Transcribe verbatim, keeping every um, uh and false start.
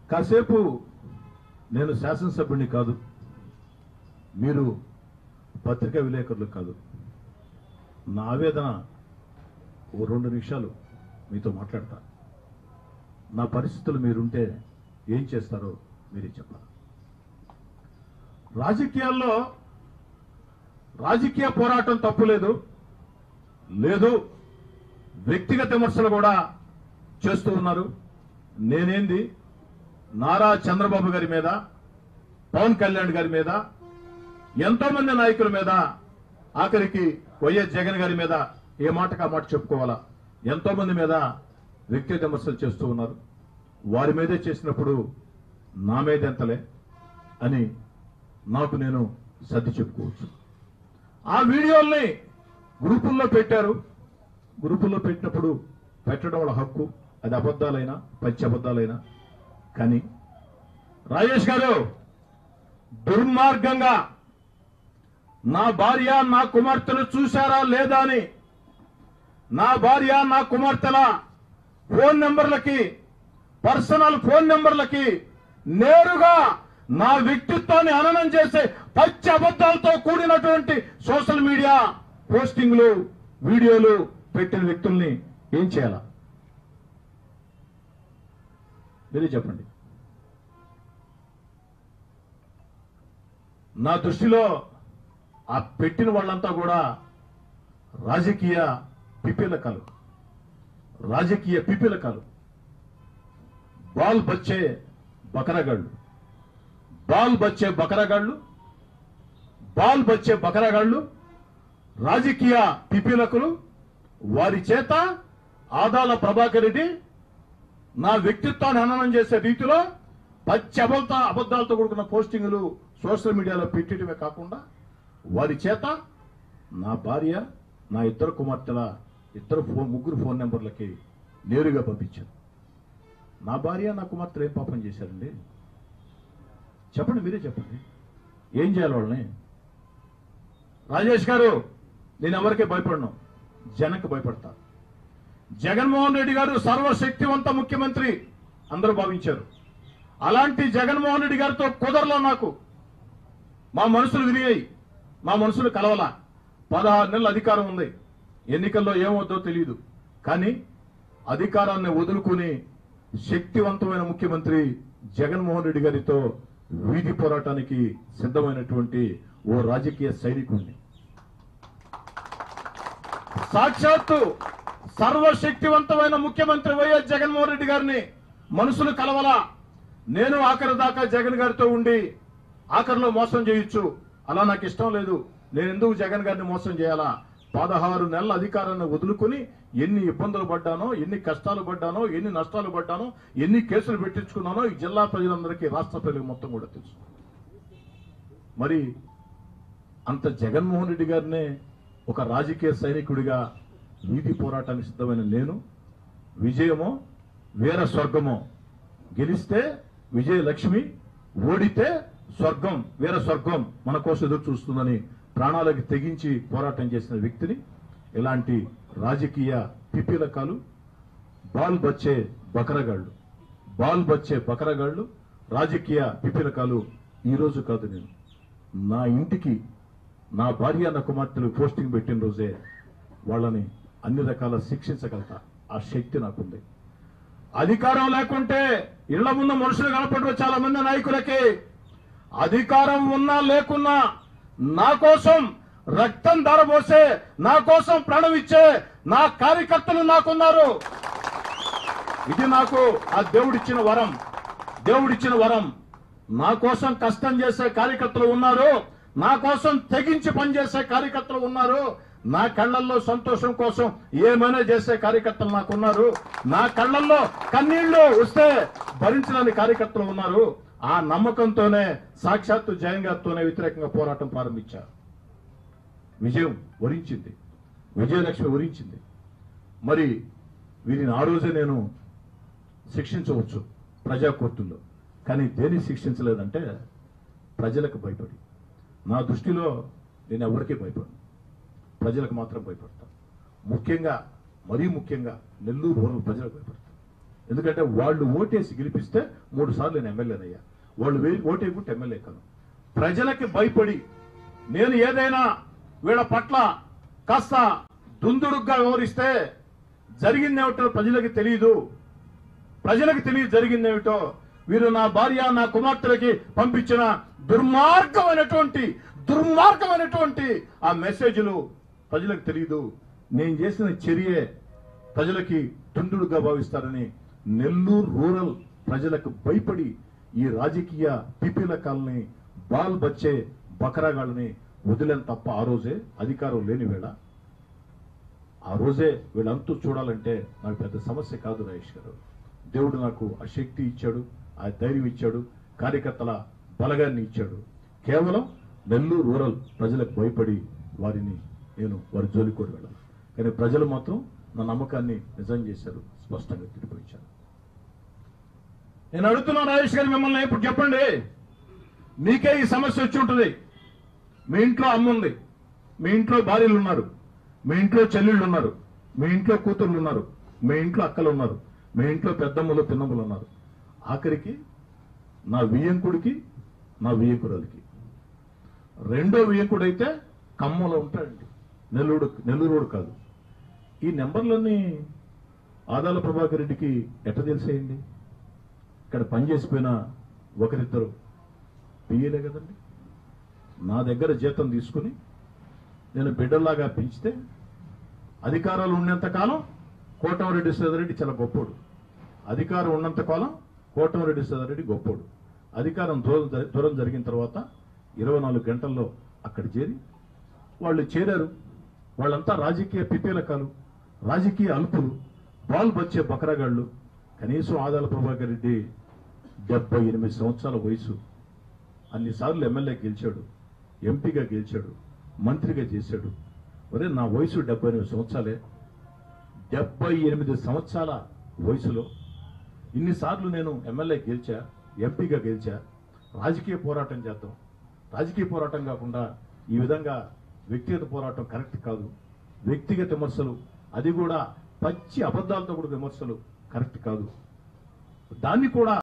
కాసేపు నేను శాసనసభ్యుని కాదు, మీరు పత్రికా విలేకరులు కాదు. నా ఆవేదన ఓ రెండు నిమిషాలు మీతో మాట్లాడతా. నా పరిస్థితులు మీరుంటే ఏం చేస్తారో మీరే చెప్పాలి. రాజకీయాల్లో రాజకీయ పోరాటం తప్పులేదు, లేదు వ్యక్తిగత విమర్శలు కూడా చేస్తూ ఉన్నారు. నేనేంది నారా చంద్రబాబు గారి మీద, పవన్ కళ్యాణ్ గారి మీద, ఎంతో మంది నాయకుల మీద, ఆఖరికి వైఎస్ జగన్ గారి మీద ఏ మాటకు ఆ మాట చెప్పుకోవాలా, ఎంతో మంది మీద వ్యక్తిగత విమర్శలు చేస్తూ ఉన్నారు. వారి మీదే చేసినప్పుడు నా మీద ఎంతలే అని నాకు నేను సర్ది చెప్పుకోవచ్చు. ఆ వీడియోల్ని గ్రూపుల్లో పెట్టారు. గ్రూపుల్లో పెట్టినప్పుడు పెట్టడం వాళ్ళ హక్కు, అది అబద్దాలైనా పచ్చి అబద్దాలైనా. కానీ రాజేష్ గారు దుర్మార్గంగా నా భార్య నా కుమార్తెను చూశారా లేదా అని, నా భార్య నా కుమార్తెల ఫోన్ నెంబర్లకి, పర్సనల్ ఫోన్ నెంబర్లకి నేరుగా నా వ్యక్తిత్వాన్ని హననం చేసే పచ్చి అబద్దాలతో కూడినటువంటి సోషల్ మీడియా పోస్టింగ్లు, వీడియోలు పెట్టిన వ్యక్తుల్ని ఏం చేయాలా మీరే చెప్పండి. నా దృష్టిలో ఆ పెట్టిన వాళ్ళంతా కూడా రాజకీయ పిపిలకలు, రాజకీయ పిపిలకలు, బాల్ బచ్చే బకరగాళ్ళు, బాల్ బచ్చే బకరగాళ్ళు, బాల్ బచ్చే బకరగాళ్ళు, రాజకీయ పిపిలకులు. వారి చేత ఆదాల ప్రభాకర్ రెడ్డి నా వ్యక్తిత్వాన్ని హననం చేసే రీతిలో పచ్చి అబద్ధ అబద్దాలతో కూడుకున్న పోస్టింగులు సోషల్ మీడియాలో పెట్టడమే కాకుండా వారి చేత నా భార్య, నా ఇద్దరు కుమార్తెల ఇద్దరు ఫోన్ ముగ్గురు ఫోన్ నెంబర్లకి నేరుగా పంపించారు. నా భార్య నా కుమార్తెలు ఏం పాపం చేశారండి చెప్పండి, మీరే చెప్పండి. ఏం చేయాలి వాళ్ళని? రాజేష్ గారు, నేను ఎవరికే భయపడను, జనకు భయపడతా. జగన్మోహన్ రెడ్డి గారు సర్వశక్తివంత ముఖ్యమంత్రి అందరూ భావించారు. అలాంటి జగన్మోహన్ రెడ్డి గారితో కుదరలో నాకు. మా మనసులు విరిగాయి, మా మనసులు కలవలా. పదహారు నెలల అధికారం ఉంది, ఎన్నికల్లో ఏమవుద్దో తెలియదు. కానీ అధికారాన్ని వదులుకుని శక్తివంతమైన ముఖ్యమంత్రి జగన్మోహన్ రెడ్డి గారితో వీధి పోరాటానికి సిద్ధమైనటువంటి ఓ రాజకీయ సైనికుడిని, సాక్షాత్తు సర్వశక్తివంతమైన ముఖ్యమంత్రి వైఎస్ జగన్మోహన్ రెడ్డి గారిని మనసులు కలవలా. నేను ఆఖరి దాకా జగన్ గారితో ఉండి ఆఖరిలో మోసం చేయొచ్చు, అలా నాకు ఇష్టం లేదు. నేను ఎందుకు జగన్ గారిని మోసం చేయాలా? పదహారు నెలల అధికారాన్ని వదులుకుని ఎన్ని ఇబ్బందులు పడ్డానో, ఎన్ని కష్టాలు పడ్డానో, ఎన్ని నష్టాలు పడ్డానో, ఎన్ని కేసులు పెట్టించుకున్నానో ఈ జిల్లా ప్రజలందరికీ, రాష్ట్ర ప్రజలకు మొత్తం కూడా తెలుసు. మరి అంత జగన్మోహన్ రెడ్డి గారినే ఒక రాజకీయ సైనికుడిగా వీధి పోరాటానికి సిద్ధమైన నేను, విజయమో వీర స్వర్గమో, గెలిస్తే విజయలక్ష్మి, ఓడితే స్వర్గం, వీర స్వర్గం మన కోసం ఎదురు చూస్తుందని ప్రాణాలకు తెగించి పోరాటం చేసిన వ్యక్తిని ఇలాంటి రాజకీయ పిపిలకాలు, బాల్ బచ్చే బకరగాళ్లు, బాల్ బచ్చే బకరగాళ్లు, రాజకీయ పిపిలకాలు ఈ రోజు కాదు, నేను నా ఇంటికి నా భార్య నా కుమార్తెలు పోస్టింగ్ పెట్టిన రోజే వాళ్ళని అన్ని రకాల శిక్షించగలతా. ఆ శక్తి నాకుంది. అధికారం లేకుంటే ఇళ్ల ముందు మనుషులు కనపడరు చాలా మంది నాయకులకి. అధికారం ఉన్నా లేకున్నా నా కోసం రక్తం ధారపోసే, నా కోసం ప్రాణం ఇచ్చే నా కార్యకర్తలు నాకున్నారు. ఇది నాకు ఆ దేవుడిచ్చిన వరం, దేవుడిచ్చిన వరం. నా కోసం కష్టం చేసే కార్యకర్తలు ఉన్నారు, నా కోసం తెగించి పనిచేసే కార్యకర్తలు ఉన్నారు, నా కళ్లల్లో సంతోషం కోసం ఏమైనా చేసే కార్యకర్తలు నాకున్నారు, నా కళ్లల్లో కన్నీళ్లు వస్తే భరించలేని కార్యకర్తలు ఉన్నారు. ఆ నమ్మకంతోనే సాక్షాత్తు జగన్ గారితోనే వ్యతిరేకంగా పోరాటం ప్రారంభించారు. విజయం వరించింది, విజయలక్ష్మి వరించింది. మరి వీరిని ఆ రోజే నేను శిక్షించవచ్చు ప్రజా కోర్టుల్లో, కానీ దేన్ని శిక్షించలేదంటే ప్రజలకు భయపడి. నా దృష్టిలో నేను ఎవరికీ భయపడను, ప్రజలకు మాత్రం భయపడతాను. ముఖ్యంగా, మరీ ముఖ్యంగా నెల్లూరు రూరల్ ప్రజలకు భయపడతాను. ఎందుకంటే వాళ్ళు ఓటేసి గెలిపిస్తే మూడు సార్లు నేను ఎమ్మెల్యేనయ్యా. వాళ్ళు ఓటేకుంటే ఎమ్మెల్యే కాను. ప్రజలకి భయపడి నేను ఏదైనా వీళ్ళ పట్ల కాస్త దుందుడుగ్గా వ్యవహరిస్తే జరిగిందేమిటో ప్రజలకు తెలియదు. ప్రజలకు తెలియదు జరిగిందేమిటో. వీరు నా భార్య నా కుమార్తెలకి పంపించిన దుర్మార్గమైనటువంటి దుర్మార్గమైనటువంటి ఆ మెసేజ్లు ప్రజలకు తెలియదు. నేను చేసిన చర్యే ప్రజలకి తుండుడుగా భావిస్తారని నెల్లూరు రూరల్ ప్రజలకు భయపడి ఈ రాజకీయ పిపిలకాలని బాల్ బచ్చే బకరాగాళ్ళని వదిలేని తప్ప ఆ రోజే అధికారం లేని వేళ ఆ రోజే వీళ్ళంతూ చూడాలంటే నాకు పెద్ద సమస్య కాదు రాజేష్ గారు. దేవుడు నాకు ఆ శక్తి ఇచ్చాడు, ఆ ధైర్యం ఇచ్చాడు, కార్యకర్తల బలగాన్ని ఇచ్చాడు. కేవలం నెల్లూరు రూరల్ ప్రజలకు భయపడి వారిని నేను వారి జోలికోడు వెళ్ళాను. కానీ ప్రజలు మాత్రం నా నమ్మకాన్ని నిజం చేశారు, స్పష్టంగా తిరిగిపోయించారు. నేను అడుగుతున్నాను రాజేష్ గారు మిమ్మల్ని, ఇప్పుడు చెప్పండి, మీకే ఈ సమస్య వచ్చి ఉంటుంది. మీ ఇంట్లో అమ్మ ఉంది, మీ ఇంట్లో భార్యలు ఉన్నారు, మీ ఇంట్లో చెల్లెళ్ళు ఉన్నారు, మీ ఇంట్లో కూతుర్లు ఉన్నారు, మీ ఇంట్లో అక్కలు ఉన్నారు, మీ ఇంట్లో పెద్దమ్మలు పిన్నమ్మలు ఉన్నారు. ఆఖరికి నా వియ్యంకుడికి నా వియ్యంకురాలికి రెండో వియ్యంకుడు అయితే ఖమ్మంలో ఉంటాడండి, నెల్లూరు నెల్లూరు కాదు. ఈ నెంబర్లన్నీ ఆదాల ప్రభాకర్ రెడ్డికి ఎట్ట తెలిసేయండి? ఇక్కడ పనిచేసిపోయిన ఒకరిద్దరు పియ్యలే కదండి. నా దగ్గర జీతం తీసుకుని నేను బిడ్డల్లాగా పెంచితే అధికారాలు ఉన్నంతకాలం కోటమిరెడ్డి శ్రీధర్రెడ్డి చాలా గొప్పోడు. అధికారం ఉన్నంతకాలం కోటమిరెడ్డి శ్రీధర్రెడ్డి గొప్పోడు. అధికారం దూరం దూరం జరిగిన తర్వాత ఇరవై నాలుగు గంటల్లో అక్కడ చేరి వాళ్ళు చేరారు. వాళ్ళంతా రాజకీయ పిపీలకాలు, రాజకీయ అల్పులు, బాల్ బచ్చే బకరగాళ్లు. కనీసం ఆదాల ప్రభాకర్ రెడ్డి డెబ్బై ఎనిమిది సంవత్సరాల వయసు, అన్నిసార్లు ఎమ్మెల్యే గెలిచాడు, ఎంపీగా గెలిచాడు, మంత్రిగా చేశాడు. ఒరే నా వయసు డెబ్బై ఎనిమిది సంవత్సరాలే. డెబ్బై ఎనిమిది సంవత్సరాల వయసులో ఇన్నిసార్లు నేను ఎమ్మెల్యే గెలిచా, ఎంపీగా గెలిచా. రాజకీయ పోరాటం చేద్దాం. రాజకీయ పోరాటం కాకుండా ఈ విధంగా వ్యక్తిగత పోరాటం కరెక్ట్ కాదు. వ్యక్తిగత విమర్శలు, అది కూడా పచ్చి అబద్ధాలతో కూడా విమర్శలు కరెక్ట్ కాదు. దాన్ని కూడా